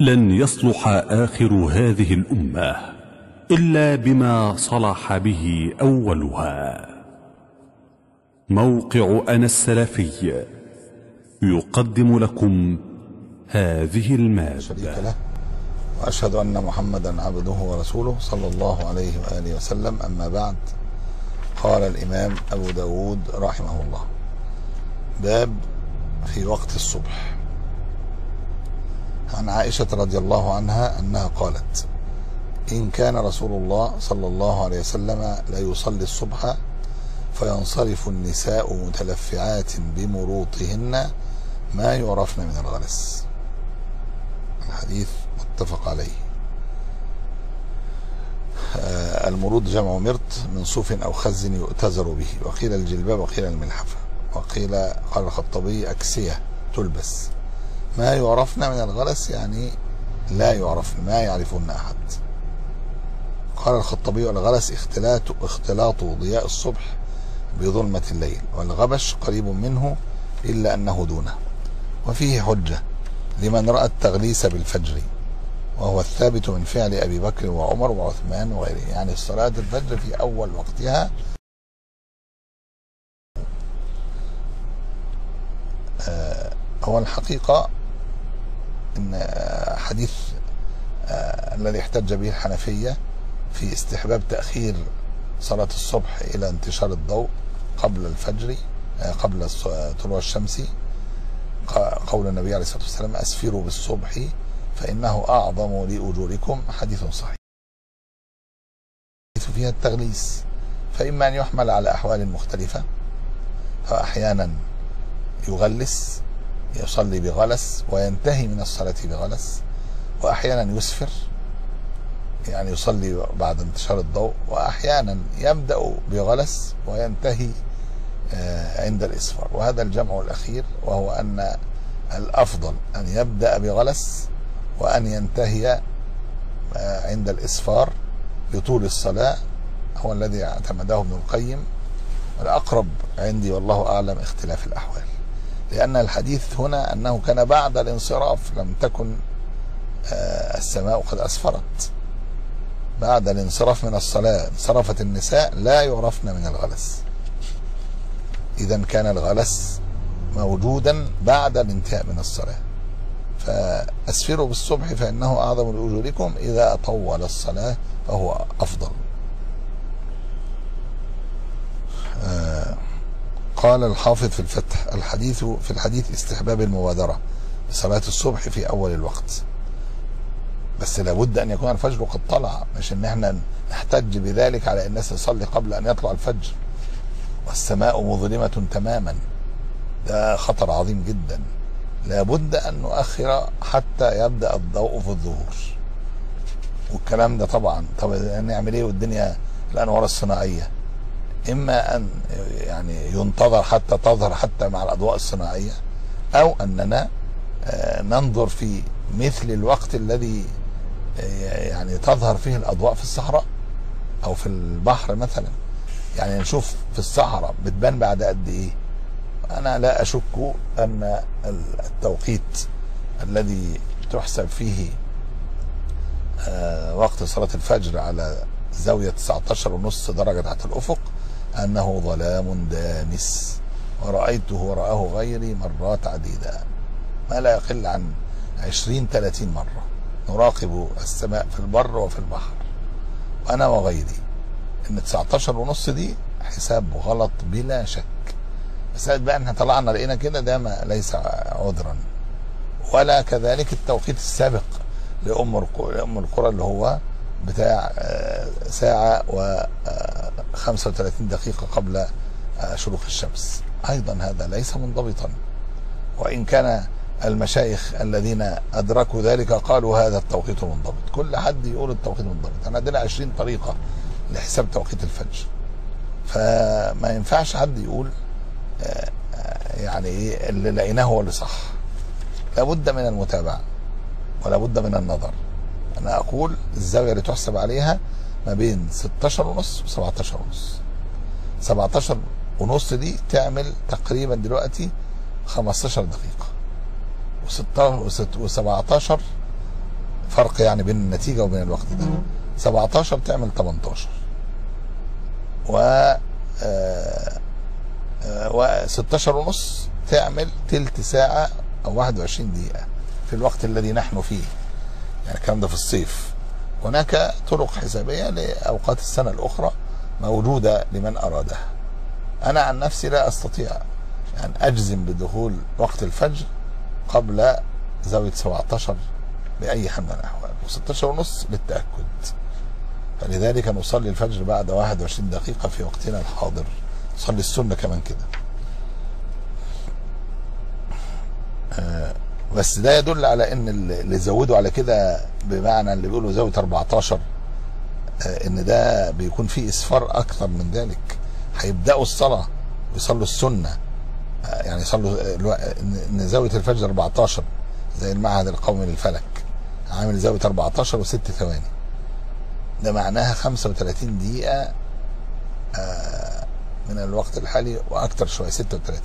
لن يصلح آخر هذه الأمة إلا بما صلح به أولها. موقع أنا السلفي يقدم لكم هذه المادة. شريك له، وأشهد أن محمدا عبده ورسوله صلى الله عليه وآله وسلم. أما بعد، قال الإمام أبو داود رحمه الله: باب في وقت الصبح. عن عائشة رضي الله عنها أنها قالت: إن كان رسول الله صلى الله عليه وسلم لا يصلي الصبح فينصرف النساء متلفعات بمروطهن ما يعرفن من الغلس. الحديث متفق عليه. المروط جمع مرط من صوف أو خز يؤتزر به، وقيل الجلباب وقيل الملحفة، وقيل قال الخطابي أكسية تلبس. ما يعرفن من الغلس يعني لا يعرفن، ما يعرفون أحد. قال الخطابي: الغلس اختلاط ضياء الصبح بظلمة الليل، والغبش قريب منه إلا أنه دونه. وفيه حجة لمن رأى التغليس بالفجر، وهو الثابت من فعل أبي بكر وعمر وعثمان وغيره، يعني صلاة الفجر في أول وقتها. هو الحقيقة إن حديث الذي احتج به الحنفية في استحباب تأخير صلاة الصبح إلى انتشار الضوء قبل الفجر، قبل طلوع الشمس، قول النبي عليه الصلاة والسلام: أسفروا بالصبح فإنه أعظم لأجوركم، حديث صحيح. فيها التغليس، فإما أن يحمل على أحوال مختلفة، فأحيانا يغلس يصلي بغلس وينتهي من الصلاة بغلس، وأحيانا يسفر يعني يصلي بعد انتشار الضوء، وأحيانا يبدأ بغلس وينتهي عند الإسفار. وهذا الجمع الأخير، وهو أن الأفضل أن يبدأ بغلس وأن ينتهي عند الإسفار لطول الصلاة، هو الذي اعتمده ابن القيم. والأقرب عندي والله أعلم اختلاف الأحوال، لأن الحديث هنا أنه كان بعد الانصراف، لم تكن السماء قد أسفرت. بعد الانصراف من الصلاة انصرفت النساء لا يعرفن من الغلس، إذن كان الغلس موجودا بعد الانتهاء من الصلاة. فأسفروا بالصبح فإنه أعظم لأجوركم، إذا طول الصلاة فهو أفضل. قال الحافظ في الفتح: في الحديث استحباب المبادرة بصلاة الصبح في أول الوقت، بس لابد أن يكون الفجر قد طلع، مش إن احنا نحتج بذلك على الناس تصلي قبل أن يطلع الفجر والسماء مظلمة تماما. ده خطر عظيم جدا. لابد أن نؤخر حتى يبدأ الضوء في الظهور. والكلام ده طبعا نعمل ايه والدنيا الأنوار الصناعية؟ إما أن يعني ينتظر حتى تظهر حتى مع الأضواء الصناعية، أو أننا ننظر في مثل الوقت الذي يعني تظهر فيه الأضواء في الصحراء أو في البحر مثلا. يعني نشوف في الصحراء بتبان بعد قد إيه. أنا لا أشك أن التوقيت الذي تحسب فيه وقت صلاة الفجر على زاوية 19.5 درجة تحت الأفق أنه ظلام دامس، ورأيته ورآه غيري مرات عديدة، ما لا يقل عن 20-30 مرة نراقب السماء في البر وفي البحر، وأنا وغيري. إن 19.5 دي حساب غلط بلا شك. بس بقى إحنا طلعنا لقينا كده، ده ما ليس عذرا. ولا كذلك التوقيت السابق لأم القرى اللي هو بتاع ساعة و35 دقيقة قبل شروق الشمس، أيضا هذا ليس منضبطا. وإن كان المشايخ الذين أدركوا ذلك قالوا هذا التوقيت منضبط، كل حد يقول التوقيت منضبط. أنا عندنا 20 طريقة لحساب توقيت الفجر، فما ينفعش حد يقول يعني إيه اللي لقيناه هو اللي صح. لابد من المتابعة ولا بد من النظر. أنا أقول الزاوية اللي تحسب عليها ما بين 16.5 و17.5. 17.5 دي تعمل تقريبا دلوقتي 15 دقيقة، و17 فرق يعني بين النتيجة وبين الوقت ده. 17 تعمل 18 و 16 ونص تعمل تلت ساعة أو 21 دقيقة في الوقت الذي نحن فيه، يعني الكلام ده في الصيف. هناك طرق حسابية لأوقات السنة الأخرى موجودة لمن أرادها. أنا عن نفسي لا أستطيع يعني أجزم بدخول وقت الفجر قبل زاوية 17 بأي حال من الأحوال، و16 ونص للتأكد. فلذلك نصلي الفجر بعد 21 دقيقة في وقتنا الحاضر، نصلي السنة كمان كده. بس ده يدل على ان اللي زودوا على كده، بمعنى اللي بيقولوا زاوية 14 ان ده بيكون فيه اسفار اكثر من ذلك. هيبداوا الصلاة ويصلوا السنة، يعني يصلوا ان زاوية الفجر 14 زي المعهد القومي للفلك عامل زاوية 14 و6 ثواني، ده معناها 35 دقيقة من الوقت الحالي واكثر شوية 36.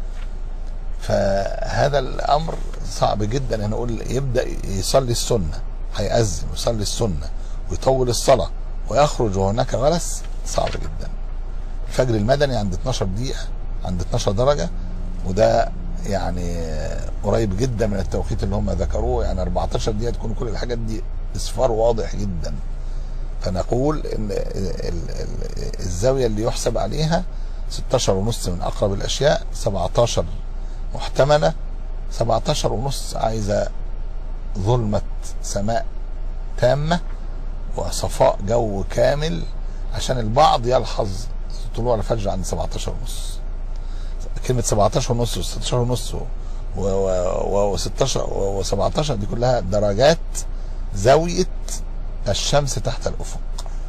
فهذا الامر صعب جدا ان نقول يبدا يصلي السنه، هيأذن ويصلي السنه ويطول الصلاه ويخرج وهناك غلس، صعب جدا. الفجر المدني عند 12 دقيقه، عند 12 درجه، وده يعني قريب جدا من التوقيت اللي هم ذكروه، يعني 14 دقيقه تكون كل الحاجات دي اصفار واضح جدا. فنقول ان الزاويه اللي يحسب عليها 16 ونص من اقرب الاشياء، 17 محتملة، 17 ونص عايزة ظلمة سماء تامة وصفاء جو كامل عشان البعض يلحظ طلوع الفجر عند 17 ونص. كلمة 17 ونص و16 ونص و16 و17 دي كلها درجات زاوية الشمس تحت الأفق.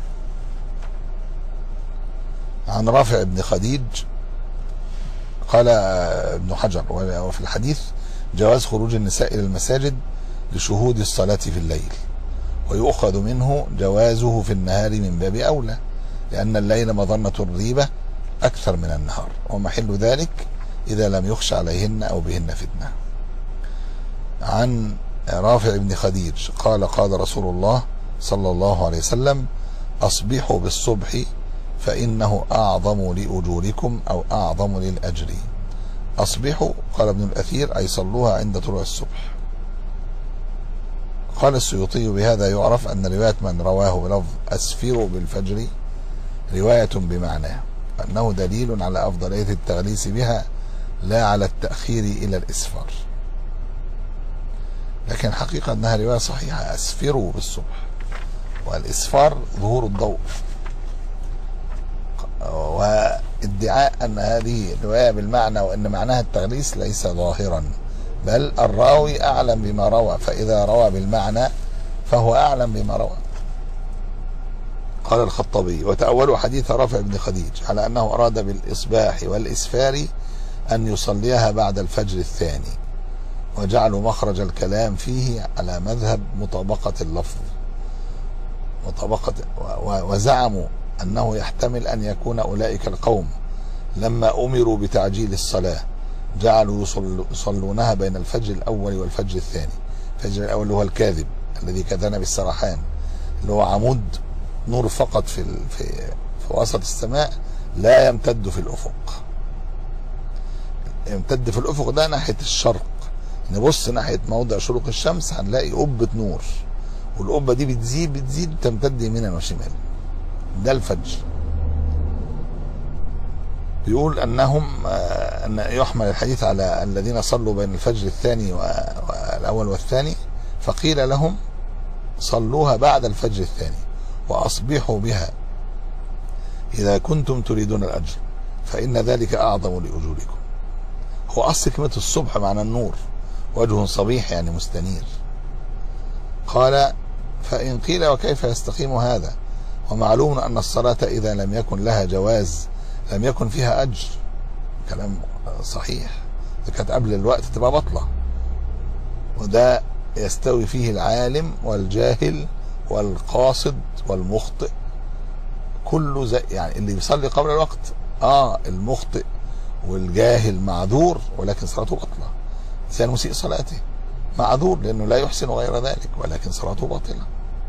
عن رافع بن خديج قال ابن حجر وفي الحديث جواز خروج النساء إلى المساجد لشهود الصلاة في الليل، ويؤخذ منه جوازه في النهار من باب أولى، لأن الليل مظنة الريبة أكثر من النهار، ومحل ذلك إذا لم يخش عليهن أو بهن فتنة. عن رافع بن خديج قال قال رسول الله صلى الله عليه وسلم: أصبحوا بالصبح فإنه أعظم لأجوركم أو أعظم للأجر. أصبحوا قال ابن الأثير أي صلوها عند طلوع الصبح. قال السيوطي: بهذا يعرف أن رواية من رواه بلفظ أسفروا بالفجر رواية بمعناه، أنه دليل على أفضلية التغليس بها لا على التأخير إلى الإسفار. لكن حقيقة أنها رواية صحيحة، أسفروا بالصبح، والإسفار ظهور الضوء. وادعاء أن هذه رواية بالمعنى وأن معناها التغليس ليس ظاهرا، بل الراوي أعلم بما روى، فإذا روى بالمعنى فهو أعلم بما روى. قال الخطابي: وتأولوا حديث رافع بن خديج على أنه أراد بالإصباح والإسفار أن يصليها بعد الفجر الثاني، وجعلوا مخرج الكلام فيه على مذهب مطابقة اللفظ، وزعموا أنه يحتمل أن يكون أولئك القوم لما أمروا بتعجيل الصلاة جعلوا يصلونها بين الفجر الأول والفجر الثاني. الفجر الأول هو الكاذب الذي كذن بالسرحان، اللي هو عمود نور فقط في وسط السماء لا يمتد في الأفق. يمتد في الأفق ده ناحية الشرق، نبص ناحية موضع شروق الشمس هنلاقي قبة نور، والقبة دي بتزيد تمتد يمينا وشمالا. ده الفجر. بيقول أنهم أن يحمل الحديث على الذين صلوا بين الفجر الثاني والأول والثاني، فقيل لهم صلوها بعد الفجر الثاني وأصبحوا بها إذا كنتم تريدون الأجر، فإن ذلك أعظم لأجوركم. هو أصل كلمة الصبح معنى النور، وجه صبيح يعني مستنير. قال: فإن قيل وكيف يستقيم هذا؟ ومعلوم أن الصلاة إذا لم يكن لها جواز لم يكن فيها أجر. كلام صحيح، إذا كانت قبل الوقت تبقى بطلة، وده يستوي فيه العالم والجاهل والقاصد والمخطئ، كله زي يعني اللي بيصلي قبل الوقت المخطئ والجاهل معذور، ولكن صلاته بطلة زي المسيء صلاته. معذور لأنه لا يحسن غير ذلك، ولكن صلاته باطلة.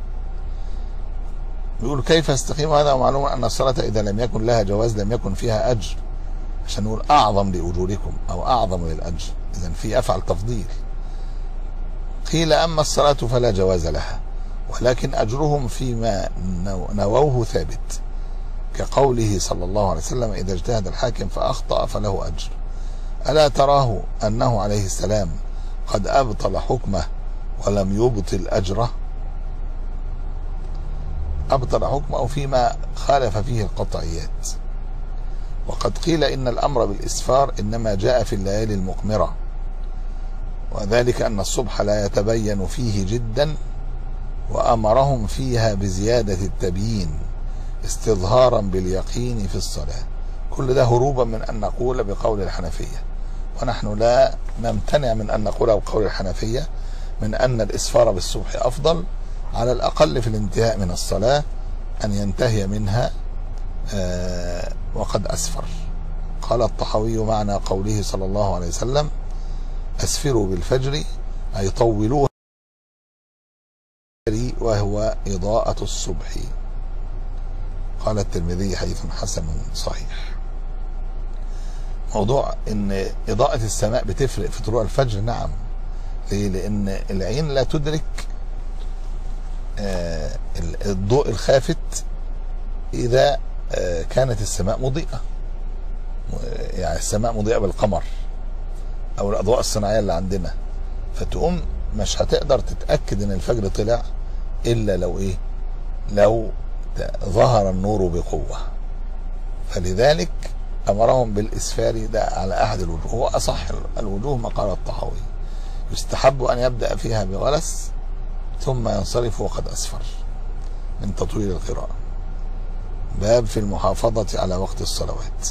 بيقول كيف يستقيم هذا ومعلوم أن الصلاة إذا لم يكن لها جواز لم يكن فيها أجر، عشان نقول أعظم لأجوركم أو أعظم للأجر، إذا في أفعل تفضيل. قيل أما الصلاة فلا جواز لها، ولكن أجرهم فيما نووه ثابت، كقوله صلى الله عليه وسلم إذا اجتهد الحاكم فأخطأ فله أجر. ألا تراه أنه عليه السلام قد أبطل حكمه ولم يبطل أجره؟ أبطل حكمه فيما خالف فيه القطعيات. وقد قيل إن الأمر بالإسفار إنما جاء في الليالي المقمرة، وذلك أن الصبح لا يتبين فيه جدا، وأمرهم فيها بزيادة التبيين استظهارا باليقين في الصلاة. كل ده هروبا من أن نقول بقول الحنفية، ونحن لا نمتنع من أن نقول بقول الحنفية من أن الإسفار بالصبح أفضل، على الأقل في الانتهاء من الصلاة أن ينتهي منها وقد أسفر. قال الطحاوي معنى قوله صلى الله عليه وسلم أسفروا بالفجر أي طولوها، وهو إضاءة الصبح. قال الترمذي حديث حسن صحيح. موضوع ان إضاءة السماء بتفرق في طلوع الفجر، نعم. ليه؟ لأن العين لا تدرك الضوء الخافت إذا كانت السماء مضيئة، يعني السماء مضيئة بالقمر أو الأضواء الصناعية اللي عندنا، فتقوم مش هتقدر تتأكد ان الفجر طلع إلا لو إيه؟ لو ظهر النور بقوة. فلذلك أمرهم بالإسفار ده على أحد الوجوه، هو أصح الوجوه ما قال الطحاوي، يستحب أن يبدأ فيها بغلس ثم ينصرف وقد أسفر من تطويل القراءة. باب في المحافظة على وقت الصلوات.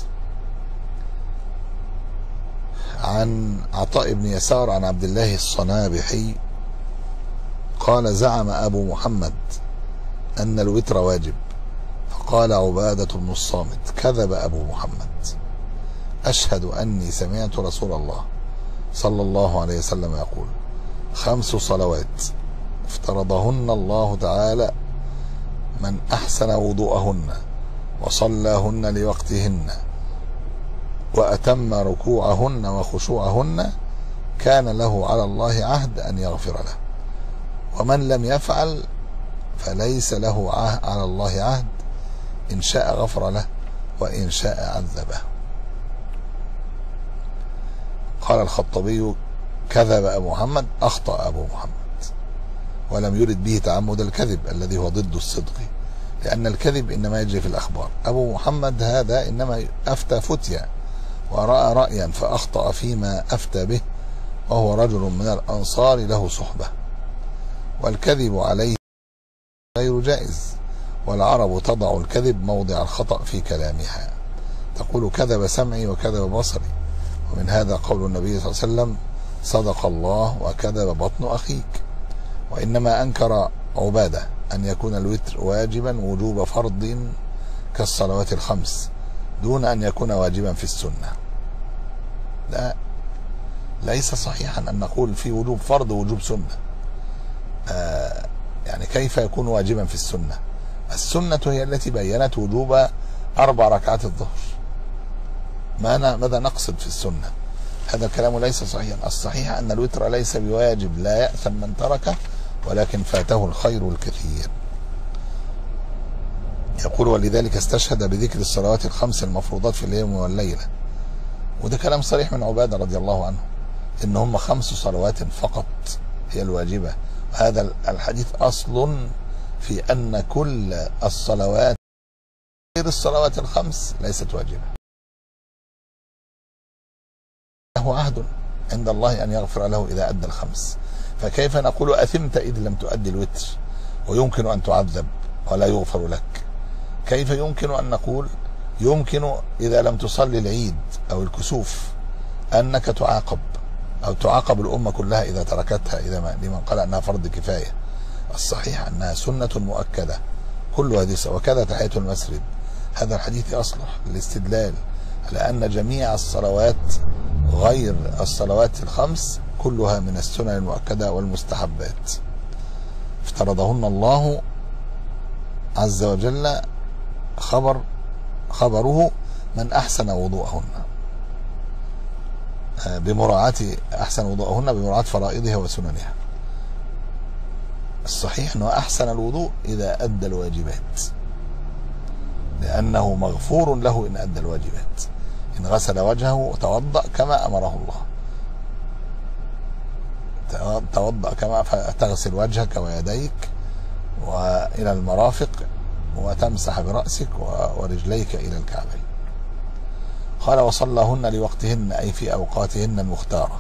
عن عطاء بن يسار عن عبد الله الصنابحي قال زعم أبو محمد أن الوتر واجب، فقال عبادة بن الصامت كذب أبو محمد، أشهد أني سمعت رسول الله صلى الله عليه وسلم يقول 5 صلوات افترضهن الله تعالى من أحسن وضوءهن وصلاهن لوقتهن وأتم ركوعهن وخشوعهن كان له على الله عهد أن يغفر له، ومن لم يفعل فليس له على الله عهد، إن شاء غفر له وإن شاء عذبه. قال الخطبي كذب أبو محمد، أخطأ أبو محمد، ولم يرد به تعمد الكذب الذي هو ضد الصدق، لأن الكذب إنما يجري في الأخبار. أبو محمد هذا إنما أفتى فتيا ورأى رأيا فأخطأ فيما أفتى به، وهو رجل من الأنصار له صحبة، والكذب عليه غير جائز، والعرب تضع الكذب موضع الخطأ في كلامها، تقول كذب سمعي وكذب بصري، ومن هذا قول النبي صلى الله عليه وسلم صدق الله وكذب بطن أخيك. وإنما أنكر عبادة أن يكون الوتر واجبا وجوب فرض كالصلوات الخمس دون أن يكون واجبا في السنة. لا، ليس صحيحا أن نقول في وجوب فرض ووجوب سنة. يعني كيف يكون واجبا في السنة؟ السنة هي التي بينت وجوب 4 ركعات الظهر. ماذا نقصد في السنة؟ هذا الكلام ليس صحيحا. الصحيح أن الوتر ليس بواجب، لا يأثم من تركه، ولكن فاته الخير الكثير. يقول ولذلك استشهد بذكر الصلوات الخمس المفروضات في اليوم والليلة، وده كلام صريح من عبادة رضي الله عنه، إن هم 5 صلوات فقط هي الواجبة. هذا الحديث أصل في أن كل الصلوات غير الصلوات الخمس ليست واجبة. له عهد عند الله أن يغفر له إذا أدى الخمس، فكيف نقول أثمت إذ لم تؤدي الوتر ويمكن أن تعذب ولا يغفر لك؟ كيف يمكن أن نقول يمكن إذا لم تصلي العيد أو الكسوف أنك تعاقب، أو تعاقب الأمة كلها إذا تركتها، إذا لمن قال أنها فرض كفاية؟ الصحيح أنها سنة مؤكدة كل هذه. وكذا تحية المسجد، هذا الحديث أصلح للاستدلال على أن جميع الصلوات غير الصلوات الخمس كلها من السنن المؤكدة والمستحبات، افترضهن الله عز وجل خبره من أحسن وضوءهن، بمراعاة أحسن وضوءهن بمراعاة فرائضها وسننها. الصحيح أنه أحسن الوضوء إذا أدى الواجبات، لأنه مغفور له إن أدى الواجبات، إن غسل وجهه وتوضأ كما أمره الله، توضأ كما تغسل وجهك ويديك وإلى المرافق وتمسح برأسك ورجليك إلى الكعبين. قال وصلىهن لوقتهن، أي في أوقاتهن المختارة،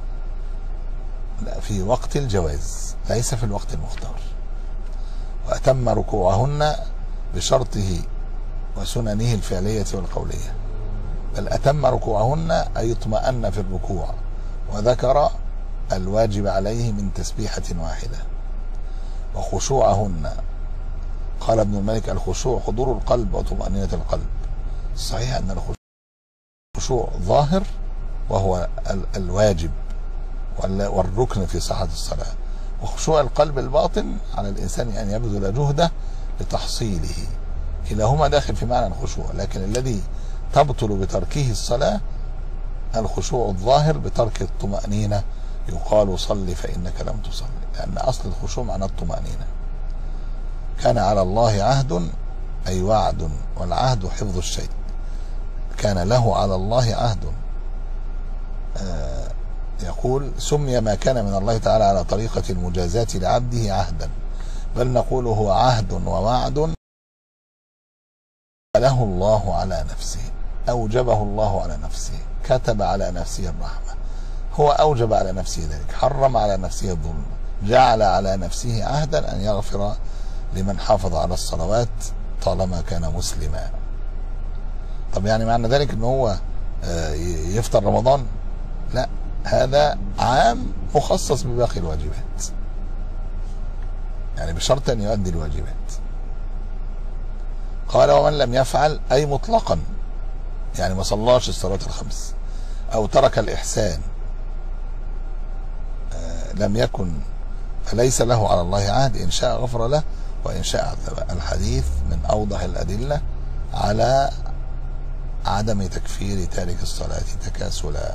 لا في وقت الجواز ليس في الوقت المختار. وأتم ركوعهن بشرطه وسننه الفعلية والقولية، بل أتم ركوعهن أي اطمأن في الركوع وذكر الواجب عليه من تسبيحة واحدة. وخشوعهن، قال ابن الملك الخشوع حضور القلب وطمأنينة القلب. الصحيح أن الخشوع ظاهر وهو الواجب والركن في صحة الصلاة، وخشوع القلب الباطن على الإنسان أن يبذل جهده لتحصيله، كلاهما داخل في معنى الخشوع، لكن الذي تبطل بتركه الصلاة الخشوع الظاهر بترك الطمأنينة، يقال صل فإنك لم تصل، لأن أصل الخشوع معنى الطمأنينة. كان على الله عهد أي وعد، والعهد حفظ الشيء، كان له على الله عهد. يقول سمي ما كان من الله تعالى على طريقة المجازاة لعبده عهدا، بل نقول هو عهد ووعد له الله على نفسه، أوجبه الله على نفسه، كتب على نفسه الرحمة، هو أوجب على نفسه ذلك، حرم على نفسه الظلم، جعل على نفسه عهدا أن يغفر لمن حافظ على الصلوات طالما كان مسلما. طب يعني معنى ذلك أنه هو يفطر رمضان؟ لا، هذا عام مخصص بباقي الواجبات، يعني بشرط أن يؤدي الواجبات. قال ومن لم يفعل أي مطلقا، يعني ما صلاش الصلاة الخمس أو ترك الإحسان لم يكن فليس له على الله عهد، إن شاء غفر له وإن شاء عذب. الحديث من أوضح الأدلة على عدم تكفير تارك الصلاة تكاسلا،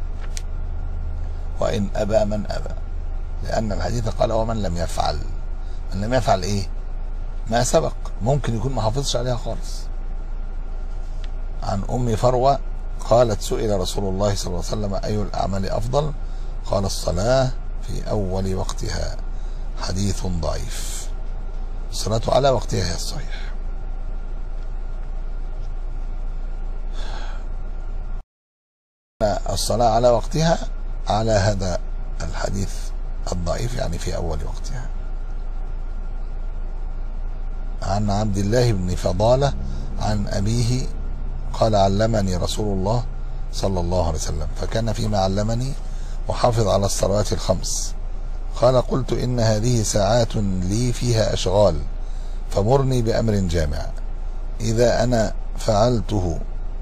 وإن أبى من أبى، لأن الحديث قال ومن لم يفعل. من لم يفعل إيه؟ ما سبق، ممكن يكون ما حافظش عليها خالص. عن أم فروة قالت سئل رسول الله صلى الله عليه وسلم أي الأعمال أفضل؟ قال الصلاة في أول وقتها. حديث ضعيف، الصلاة على وقتها هي الصحيح. الصلاة على وقتها على هذا الحديث الضعيف، يعني في أول وقتها. عن عبد الله بن فضالة عن أبيه قال علمني رسول الله صلى الله عليه وسلم، فكان فيما علمني وحافظ على الصلوات الخمس. قال قلت إن هذه ساعات لي فيها أشغال، فمرني بأمر جامع إذا أنا فعلته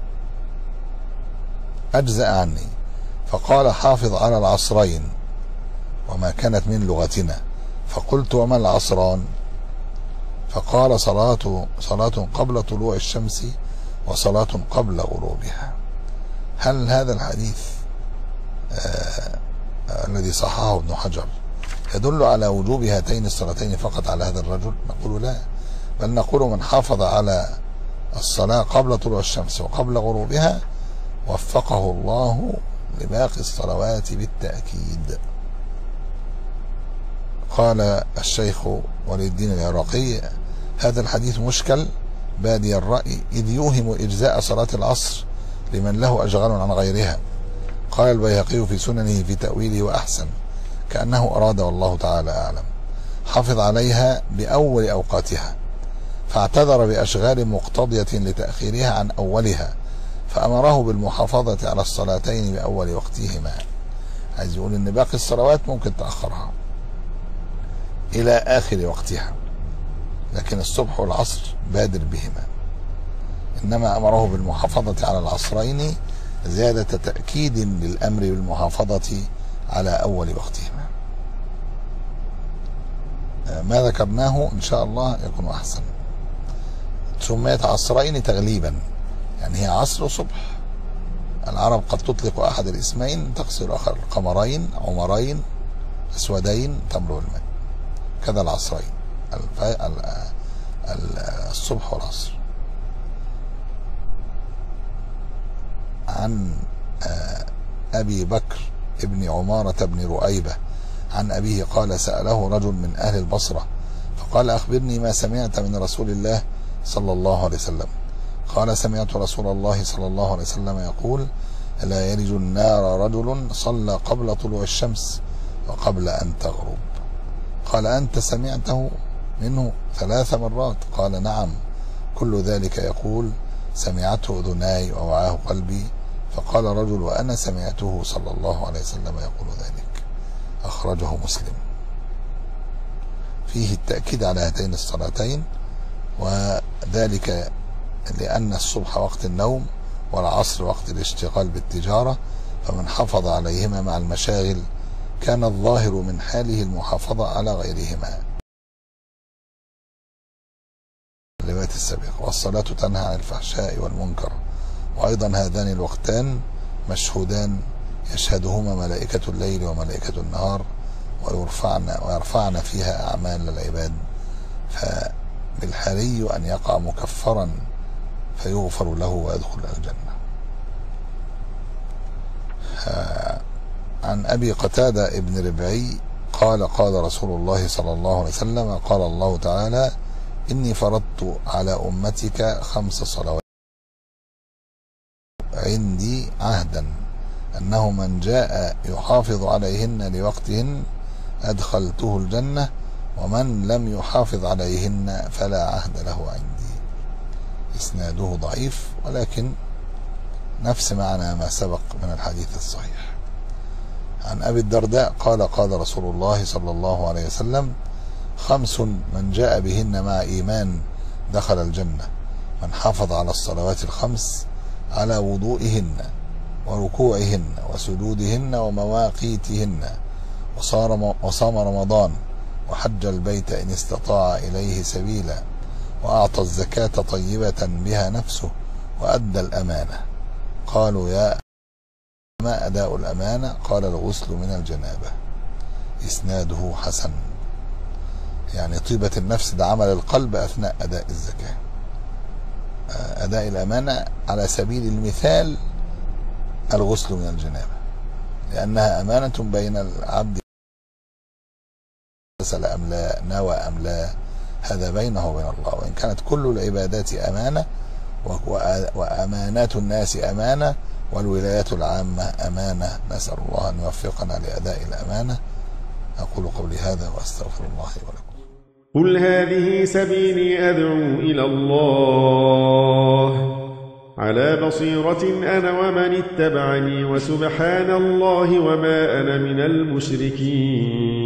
أجزأ عني. فقال حافظ على العصرين، وما كانت من لغتنا. فقلت وما العصران؟ فقال صلاة قبل طلوع الشمس وصلاة قبل غروبها. هل هذا الحديث الذي صححه ابن حجر يدل على وجوب هاتين الصلاتين فقط على هذا الرجل؟ نقول لا، بل نقول من حافظ على الصلاة قبل طلوع الشمس وقبل غروبها وفقه الله لباقي الصلوات بالتأكيد. قال الشيخ ولي الدين العراقي هذا الحديث مشكل بادي الرأي، إذ يوهم إجزاء صلاة العصر لمن له أشغال عن غيرها. قال البيهقي في سننه في تأويله وأحسن كأنه أراد والله تعالى أعلم حافظ عليها بأول أوقاتها، فاعتذر بأشغال مقتضية لتأخيرها عن أولها، فأمره بالمحافظة على الصلاتين بأول وقتهما. عايز يقول إن باقي الصلوات ممكن تأخرها إلى آخر وقتها، لكن الصبح والعصر بادر بهما. إنما أمره بالمحافظة على العصرين زيادة تأكيد للأمر بالمحافظة على أول وقتهما. ما ذكرناه إن شاء الله يكون أحسن. سميت عصرين تغليبا، يعني هي عصر وصبح. العرب قد تطلق أحد الاسمين تقصد الآخر، قمرين، عمرين، أسودين، تمر والماء. كذا العصرين، الصبح والعصر. عن أبي بكر ابن عمارة بن رؤيبة عن أبيه قال: سأله رجل من أهل البصرة فقال: أخبرني ما سمعت من رسول الله صلى الله عليه وسلم. قال: سمعت رسول الله صلى الله عليه وسلم يقول: لا يلج النار رجل صلى قبل طلوع الشمس وقبل أن تغرب. قال: أنت سمعته منه 3 مرات؟ قال: نعم، كل ذلك يقول سمعته أذناي ووعاه قلبي. فقال رجل: وأنا سمعته صلى الله عليه وسلم يقول ذلك. أخرجه مسلم. فيه التأكيد على هاتين الصلاتين، وذلك لأن الصبح وقت النوم والعصر وقت الاشتغال بالتجارة، فمن حافظ عليهما مع المشاغل كان الظاهر من حاله المحافظة على غيرهما. الرواية السابقة. والصلاة تنهى عن الفحشاء والمنكر، وأيضا هذان الوقتان مشهودان يشهدهما ملائكة الليل وملائكة النهار، ويرفعن فيها أعمال العباد، فبالحري أن يقع مكفرا فيغفر له ويدخل الجنة. عن أبي قتادة ابن ربعي قال: قال رسول الله صلى الله عليه وسلم: قال الله تعالى: إني فرضت على أمتك 5 صلوات عندي عهدا أنه من جاء يحافظ عليهن لوقتهن أدخلته الجنة، ومن لم يحافظ عليهن فلا عهد له عندي. إسناده ضعيف، ولكن نفس معنى ما سبق من الحديث الصحيح. عن أبي الدرداء قال: قال رسول الله صلى الله عليه وسلم: 5 من جاء بهن مع إيمان دخل الجنة: من حافظ على الصلوات ال5 على وضوئهن وركوعهن وسجودهن ومواقيتهن، وصام رمضان وحج البيت إن استطاع إليه سبيلا، وأعطى الزكاة طيبة بها نفسه، وأدى الأمانة. قالوا: يا ما أداء الأمانة؟ قال: الغسل من الجنابة. إسناده حسن. يعني طيبة النفس ده عمل القلب أثناء أداء الزكاة. أداء الأمانة على سبيل المثال الغسل من الجنابة، لأنها أمانة بين العبد غسل أم لا، نوى أم لا، هذا بينه وبين الله. وإن كانت كل العبادات أمانة، وأمانات الناس أمانة، والولايات العامة أمانة، نسأل الله أن يوفقنا لأداء الأمانة. أقول قولي هذا وأستغفر الله ولكم. قل هذه سبيلي أدعو إلى الله على بصيرة أنا ومن اتبعني، وسبحان الله وما أنا من المشركين.